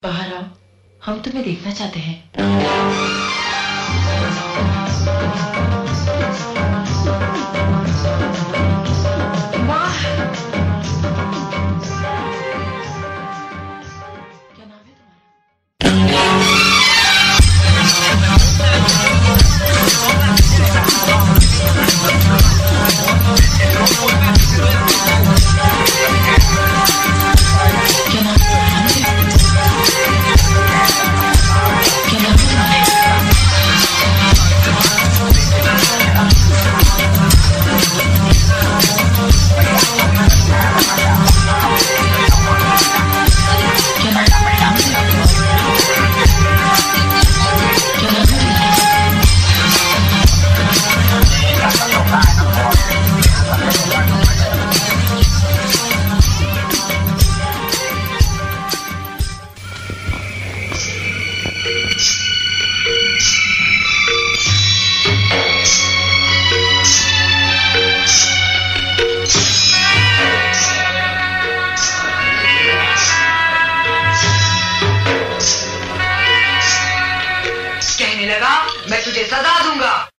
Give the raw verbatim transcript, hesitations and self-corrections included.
बाहर आओ, हम तुम्हें देखना चाहते हैं। वाह, क्या नाम है तुम्हारा? क्या नाम क्या नाम है क्या नाम क्या नाम कहने लगा मैं तुझे सजा दूंगा।